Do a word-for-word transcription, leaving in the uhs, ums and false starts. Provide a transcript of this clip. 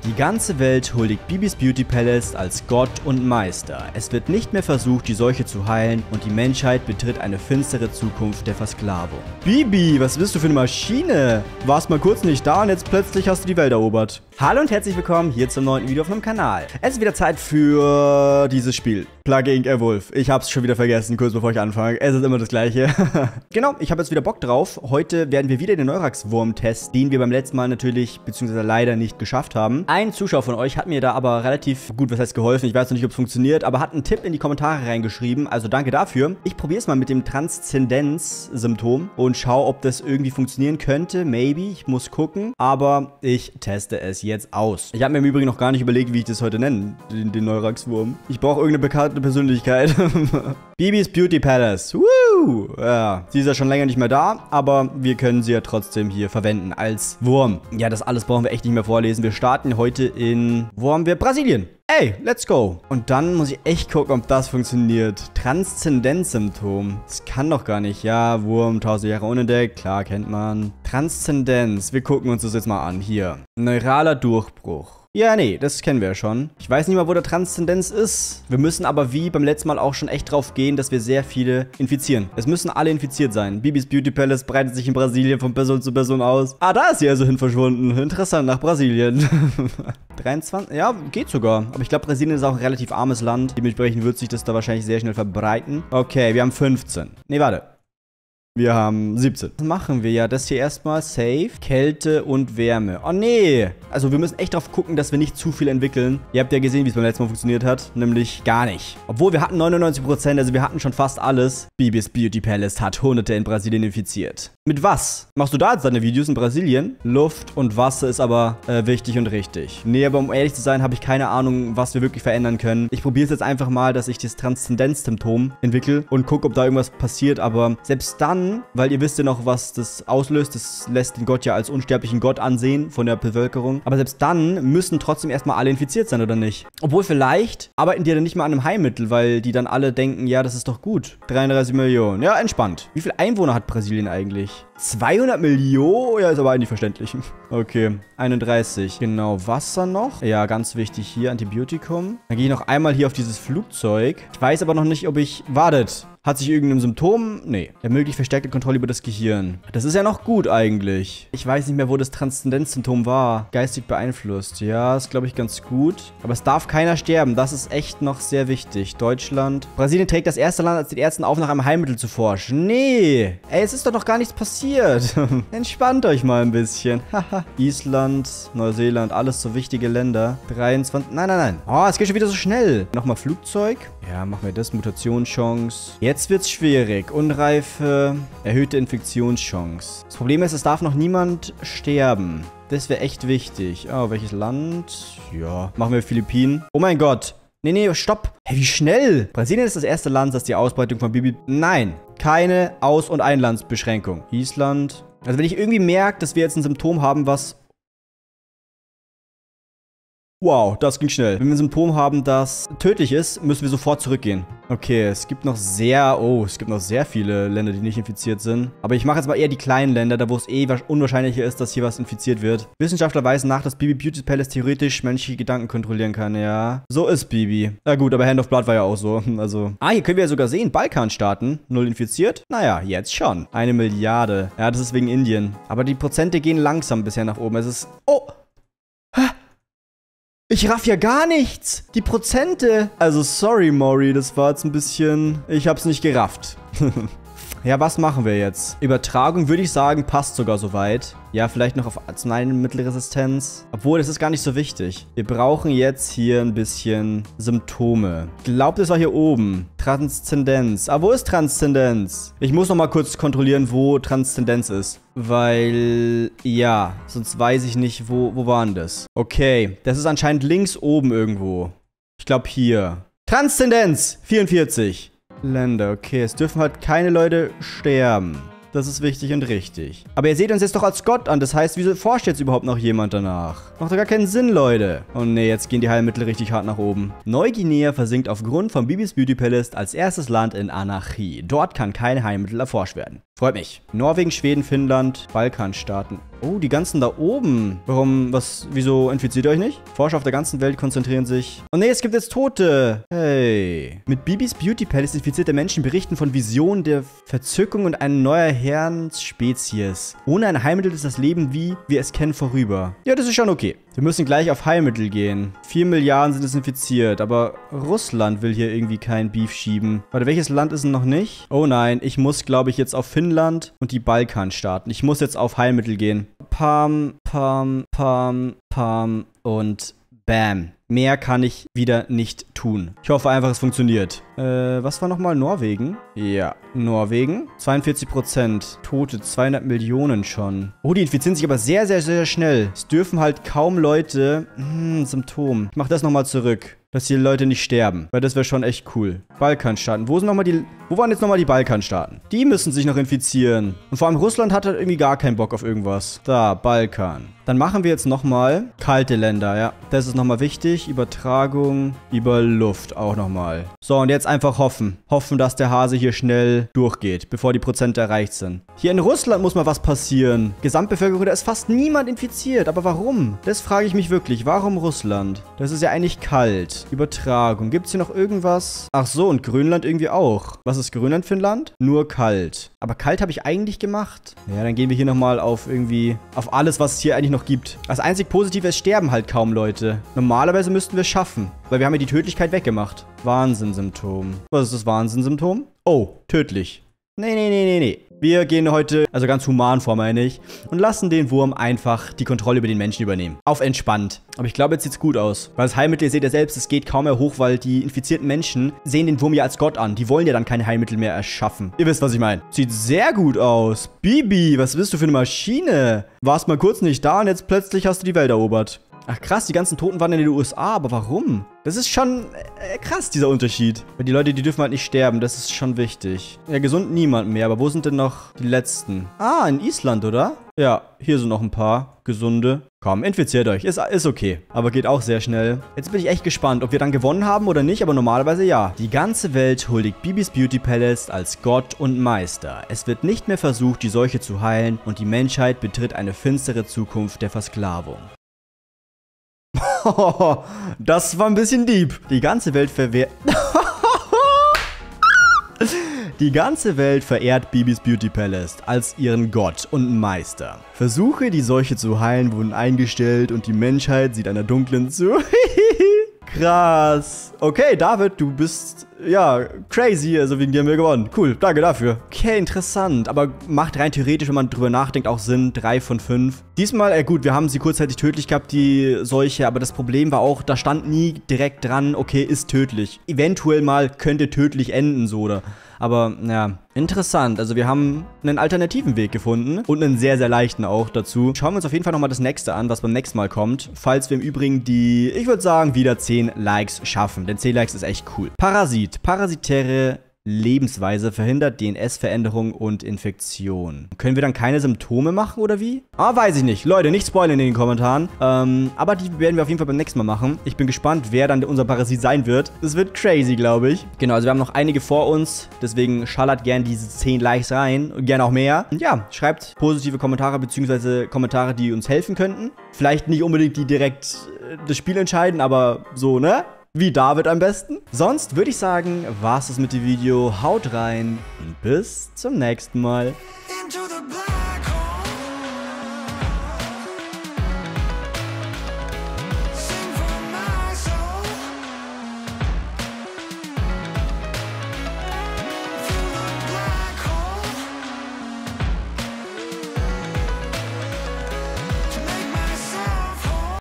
Die ganze Welt huldigt Bibis Beauty Palace als Gott und Meister. Es wird nicht mehr versucht, die Seuche zu heilen und die Menschheit betritt eine finstere Zukunft der Versklavung. Bibi, was bist du für eine Maschine? Warst mal kurz nicht da und jetzt plötzlich hast du die Welt erobert. Hallo und herzlich willkommen hier zum neunten Video auf meinem Kanal. Es ist wieder Zeit für dieses Spiel. Plague Incorporated. Wolf. Ich hab's schon wieder vergessen, kurz bevor ich anfange. Es ist immer das Gleiche. Genau, ich habe jetzt wieder Bock drauf. Heute werden wir wieder den Neurax-Wurm testen, den wir beim letzten Mal natürlich, beziehungsweise leider nicht geschafft haben. Ein Zuschauer von euch hat mir da aber relativ gut, was heißt geholfen, ich weiß noch nicht, ob es funktioniert, aber hat einen Tipp in die Kommentare reingeschrieben, also danke dafür. Ich probiere es mal mit dem Transzendenz-Symptom und schaue, ob das irgendwie funktionieren könnte. Maybe, ich muss gucken, aber ich teste es jetzt aus. Ich habe mir im Übrigen noch gar nicht überlegt, wie ich das heute nenne, den, den Neurax-Wurm. Ich brauche irgendeine bekannte Persönlichkeit. Bibis Beauty Palace. Woo! Ja, sie ist ja schon länger nicht mehr da, aber wir können sie ja trotzdem hier verwenden als Wurm. Ja, das alles brauchen wir echt nicht mehr vorlesen. Wir starten heute in, wo haben wir? Brasilien. Ey, let's go. Und dann muss ich echt gucken, ob das funktioniert. Transzendenzsymptom. Das kann doch gar nicht. Ja, Wurm, tausend Jahre unentdeckt. Klar, kennt man. Transzendenz. Wir gucken uns das jetzt mal an. Hier. Neuraler Durchbruch. Ja, nee, das kennen wir ja schon. Ich weiß nicht mal, wo der Transzendenz ist. Wir müssen aber wie beim letzten Mal auch schon echt drauf gehen, dass wir sehr viele infizieren. Es müssen alle infiziert sein. Bibis Beauty Palace breitet sich in Brasilien von Person zu Person aus. Ah, da ist sie also hin verschwunden. Interessant, nach Brasilien. dreiundzwanzig? Ja, geht sogar. Aber ich glaube, Brasilien ist auch ein relativ armes Land. Dementsprechend wird sich das da wahrscheinlich sehr schnell verbreiten. Okay, wir haben fünfzehn. Nee, warte. Wir haben siebzehn. Was machen wir ja? Das hier erstmal safe. Kälte und Wärme. Oh nee. Also wir müssen echt drauf gucken, dass wir nicht zu viel entwickeln. Ihr habt ja gesehen, wie es beim letzten Mal funktioniert hat. Nämlich gar nicht. Obwohl wir hatten neunundneunzig Prozent, also wir hatten schon fast alles. Bibis Beauty Palace hat Hunderte in Brasilien infiziert. Mit was? Machst du da jetzt deine Videos in Brasilien? Luft und Wasser ist aber äh, wichtig und richtig. Nee, aber um ehrlich zu sein, habe ich keine Ahnung, was wir wirklich verändern können. Ich probiere es jetzt einfach mal, dass ich das Transzendenzsymptom entwickle und gucke, ob da irgendwas passiert. Aber selbst dann, weil ihr wisst ja noch, was das auslöst. Das lässt den Gott ja als unsterblichen Gott ansehen von der Bevölkerung. Aber selbst dann müssen trotzdem erstmal alle infiziert sein, oder nicht? Obwohl vielleicht arbeiten die dann nicht mal an einem Heilmittel, weil die dann alle denken, ja, das ist doch gut. dreiunddreißig Millionen. Ja, entspannt. Wie viele Einwohner hat Brasilien eigentlich? zweihundert Millionen? Ja, ist aber eigentlich verständlich. Okay, einunddreißig. Genau, Wasser noch. Ja, ganz wichtig hier, Antibiotikum. Dann gehe ich noch einmal hier auf dieses Flugzeug. Ich weiß aber noch nicht, ob ich... Wartet. Hat sich irgendein Symptom? Nee. Ermöglicht verstärkte Kontrolle über das Gehirn. Das ist ja noch gut eigentlich. Ich weiß nicht mehr, wo das Transzendenzsymptom war. Geistig beeinflusst. Ja, ist, glaube ich, ganz gut. Aber es darf keiner sterben. Das ist echt noch sehr wichtig. Deutschland. Brasilien trägt das erste Land als den ersten auf, nach einem Heilmittel zu forschen. Nee. Ey, es ist doch noch gar nichts passiert. Entspannt euch mal ein bisschen. Haha. Island, Neuseeland, alles so wichtige Länder. dreiundzwanzig. Nein, nein, nein. Oh, es geht schon wieder so schnell. Nochmal Flugzeug. Ja, machen wir das. Mutationschance. Jetzt wird's schwierig. Unreife, erhöhte Infektionschance. Das Problem ist, es darf noch niemand sterben. Das wäre echt wichtig. Oh, welches Land? Ja, machen wir Philippinen. Oh mein Gott. Nee, nee, stopp. Hey, wie schnell? Brasilien ist das erste Land, das die Ausbreitung von Bibi... Nein, keine Aus- und Einlandsbeschränkung. Island. Also wenn ich irgendwie merke, dass wir jetzt ein Symptom haben, was... Wow, das ging schnell. Wenn wir ein Symptom haben, das tödlich ist, müssen wir sofort zurückgehen. Okay, es gibt noch sehr... Oh, es gibt noch sehr viele Länder, die nicht infiziert sind. Aber ich mache jetzt mal eher die kleinen Länder, da wo es eh unwahrscheinlicher ist, dass hier was infiziert wird. Wissenschaftler weisen nach, dass Bibi Beauty Palace theoretisch menschliche Gedanken kontrollieren kann, ja. So ist Bibi. Na gut, aber Hand of Blood war ja auch so. Also... Ah, hier können wir ja sogar sehen, Balkanstaaten. Null infiziert? Naja, jetzt schon. Eine Milliarde. Ja, das ist wegen Indien. Aber die Prozente gehen langsam bisher nach oben. Es ist... Oh! Ich raff ja gar nichts. Die Prozente. Also, sorry, Mori. Das war jetzt ein bisschen... Ich hab's nicht gerafft. Ja, was machen wir jetzt? Übertragung, würde ich sagen, passt sogar soweit. Ja, vielleicht noch auf Arzneimittelresistenz. Obwohl, das ist gar nicht so wichtig. Wir brauchen jetzt hier ein bisschen Symptome. Ich glaube, das war hier oben. Transzendenz. Ah, wo ist Transzendenz? Ich muss noch mal kurz kontrollieren, wo Transzendenz ist. Weil, ja, sonst weiß ich nicht, wo, wo war denn das? Okay, das ist anscheinend links oben irgendwo. Ich glaube hier. Transzendenz, vierundvierzig. Länder, okay, es dürfen halt keine Leute sterben. Das ist wichtig und richtig. Aber ihr seht uns jetzt doch als Gott an. Das heißt, wieso forscht jetzt überhaupt noch jemand danach? Macht doch gar keinen Sinn, Leute. Oh nee, jetzt gehen die Heilmittel richtig hart nach oben. Neuguinea versinkt aufgrund von Bibis Beauty Palace als erstes Land in Anarchie. Dort kann kein Heilmittel erforscht werden. Freut mich. Norwegen, Schweden, Finnland, Balkanstaaten. Oh, die ganzen da oben. Warum, was, wieso infiziert ihr euch nicht? Forscher auf der ganzen Welt konzentrieren sich. Oh nee, es gibt jetzt Tote. Hey. Mit Bibis Beauty Palace infizierte Menschen berichten von Visionen der Verzückung und einer neuer Herrenspezies. Ohne ein Heilmittel ist das Leben, wie wir es kennen, vorüber. Ja, das ist schon okay. Wir müssen gleich auf Heilmittel gehen. Vier Milliarden sind es infiziert, aber Russland will hier irgendwie kein Beef schieben. Warte, welches Land ist denn noch nicht? Oh nein, ich muss, glaube ich, jetzt auf Finnland und die Balkanstaaten. Ich muss jetzt auf Heilmittel gehen. Pam, pam, pam, pam und bam. Mehr kann ich wieder nicht tun. Ich hoffe einfach, es funktioniert. Äh, was war nochmal? Norwegen? Ja, Norwegen. zweiundvierzig Prozent. Tote, zweihundert Millionen schon. Oh, die infizieren sich aber sehr, sehr, sehr schnell. Es dürfen halt kaum Leute... Hm, Symptom. Ich mach das nochmal zurück. Dass die Leute nicht sterben. Weil das wäre schon echt cool. Balkanstaaten. Wo sind noch mal die... Wo waren jetzt nochmal die Balkanstaaten? Die müssen sich noch infizieren. Und vor allem Russland hat halt irgendwie gar keinen Bock auf irgendwas. Da, Balkan. Dann machen wir jetzt nochmal kalte Länder, ja. Das ist nochmal wichtig. Übertragung über Luft auch nochmal. So, und jetzt einfach hoffen. Hoffen, dass der Hase hier schnell durchgeht, bevor die Prozente erreicht sind. Hier in Russland muss mal was passieren. Gesamtbevölkerung, da ist fast niemand infiziert. Aber warum? Das frage ich mich wirklich. Warum Russland? Das ist ja eigentlich kalt. Übertragung. Gibt es hier noch irgendwas? Ach so, und Grönland irgendwie auch. Was ist Grönland für ein Land? Nur kalt. Aber kalt habe ich eigentlich gemacht. Ja, dann gehen wir hier nochmal auf irgendwie... Auf alles, was es hier eigentlich noch gibt. Das einzig Positive ist, sterben halt kaum Leute. Normalerweise müssten wir es schaffen. Weil wir haben ja die Tödlichkeit weggemacht. Wahnsinnsymptom. Was ist das Wahnsinnsymptom? Oh, tödlich. Nee, nee, nee, nee, nee. Wir gehen heute, also ganz human vor, meine ich, und lassen den Wurm einfach die Kontrolle über den Menschen übernehmen. Auf entspannt. Aber ich glaube, jetzt sieht's gut aus. Weil das Heilmittel, ihr seht ja selbst, es geht kaum mehr hoch, weil die infizierten Menschen sehen den Wurm ja als Gott an. Die wollen ja dann keine Heilmittel mehr erschaffen. Ihr wisst, was ich meine. Sieht sehr gut aus. Bibi, was bist du für eine Maschine? Warst mal kurz nicht da und jetzt plötzlich hast du die Welt erobert. Ach krass, die ganzen Toten waren in den U S A, aber warum? Das ist schon äh, krass, dieser Unterschied. Weil die Leute, die dürfen halt nicht sterben, das ist schon wichtig. Ja, gesund niemand mehr, aber wo sind denn noch die letzten? Ah, in Island, oder? Ja, hier sind noch ein paar gesunde. Komm, infiziert euch, ist, ist okay. Aber geht auch sehr schnell. Jetzt bin ich echt gespannt, ob wir dann gewonnen haben oder nicht, aber normalerweise ja. Die ganze Welt huldigt Bibis Beauty Palace als Gott und Meister. Es wird nicht mehr versucht, die Seuche zu heilen und die Menschheit betritt eine finstere Zukunft der Versklavung. Das war ein bisschen deep. Die ganze Welt verwehrt... Die ganze Welt verehrt Bibis Beauty Palace als ihren Gott und Meister. Versuche, die Seuche zu heilen, wurden eingestellt und die Menschheit sieht einer dunklen zu. Krass. Okay, David, du bist, ja, crazy, also wegen dir haben wir gewonnen. Cool, danke dafür. Okay, interessant, aber macht rein theoretisch, wenn man drüber nachdenkt, auch Sinn. drei von fünf. Diesmal, äh gut, wir haben sie kurzzeitig tödlich gehabt, die Seuche, aber das Problem war auch, da stand nie direkt dran, okay, ist tödlich. Eventuell mal könnte tödlich enden, so, oder... Aber, ja, interessant. Also wir haben einen alternativen Weg gefunden und einen sehr, sehr leichten auch dazu. Schauen wir uns auf jeden Fall nochmal das nächste an, was beim nächsten Mal kommt. Falls wir im Übrigen die, ich würde sagen, wieder zehn Likes schaffen. Denn zehn Likes ist echt cool. Parasit. Parasitäre Lebensweise verhindert D N S-Veränderung und Infektion. Können wir dann keine Symptome machen oder wie? Ah, weiß ich nicht. Leute, nicht spoilern in den Kommentaren. Ähm, aber die werden wir auf jeden Fall beim nächsten Mal machen. Ich bin gespannt, wer dann unser Parasit sein wird. Das wird crazy, glaube ich. Genau, also wir haben noch einige vor uns. Deswegen schallert gerne diese zehn Likes rein. Und gerne auch mehr. Und ja, schreibt positive Kommentare bzw. Kommentare, die uns helfen könnten. Vielleicht nicht unbedingt die direkt äh, das Spiel entscheiden, aber so, ne? Wie David am besten. Sonst würde ich sagen, war's das mit dem Video. Haut rein und bis zum nächsten Mal. Into the